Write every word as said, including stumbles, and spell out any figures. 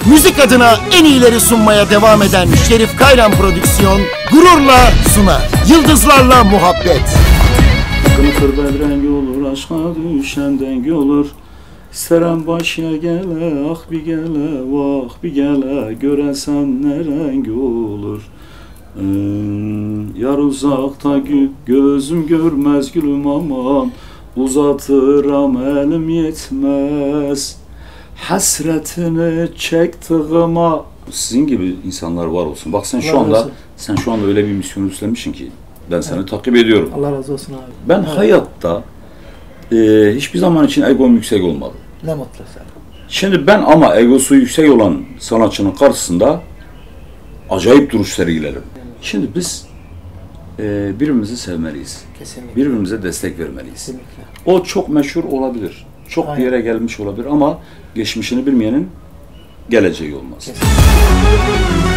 Müzik adına en iyileri sunmaya devam eden Şerif Kayran Prodüksiyon gururla sunar. Yıldızlarla Muhabbet. Kınıkır bedrengi olur, aşka düşen dengi olur. İstərəm başa gələ, ah bir gələ, vah bir gələ, görəsən nə rəng olur. Hmm, yar uzaqda gül, gözüm görməz gülüm aman, uzatıram əlim yetməz. Hasretini çektiğime. Sizin gibi insanlar var olsun. Bak sen şu anda, sen şu anda öyle bir misyon üstlenmişsin ki ben seni evet. takip ediyorum. Allah razı olsun abi. Ben evet. hayatta e, hiçbir zaman için egom yüksek olmadı. Ne mutlu sana. Şimdi ben ama egosu yüksek olan sanatçının karşısında acayip duruş sergilerim. Şimdi biz e, birbirimizi sevmeliyiz. Kesinlikle. Birbirimize destek vermeliyiz. Kesinlikle. O çok meşhur olabilir. Çok Aynen. bir yere gelmiş olabilir ama geçmişini bilmeyenin geleceği olmaz. Kesinlikle.